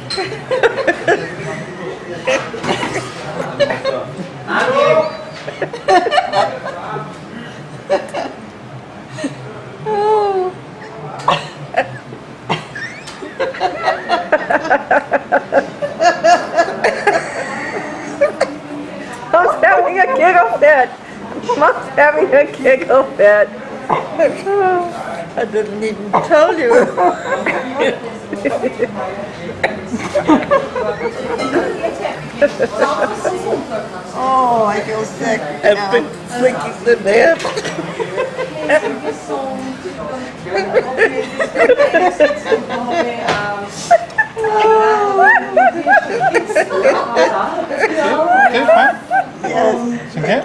Oh. Mom's having a giggle fit. Mom's having a giggle fit. I didn't even tell you. Oh, I feel sick. I've been flicking the nails. Yes. Okay.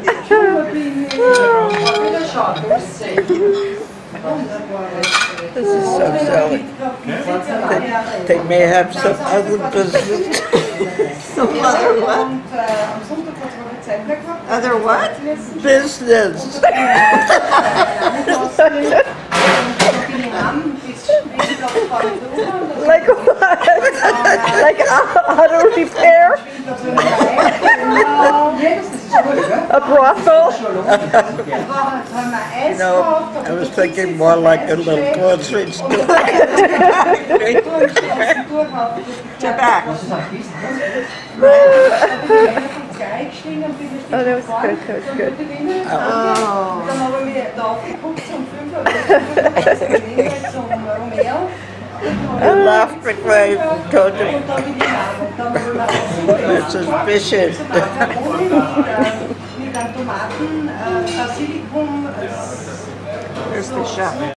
This is so silly. They may have some other business. Some other what? Other what? Business. Like what? Like auto repair? A brothel? You know, I was thinking more like a little grocery store. Tobacco. Oh, that was good, that was good. I laughed at Ray and told him it's suspicious. Here's the shop.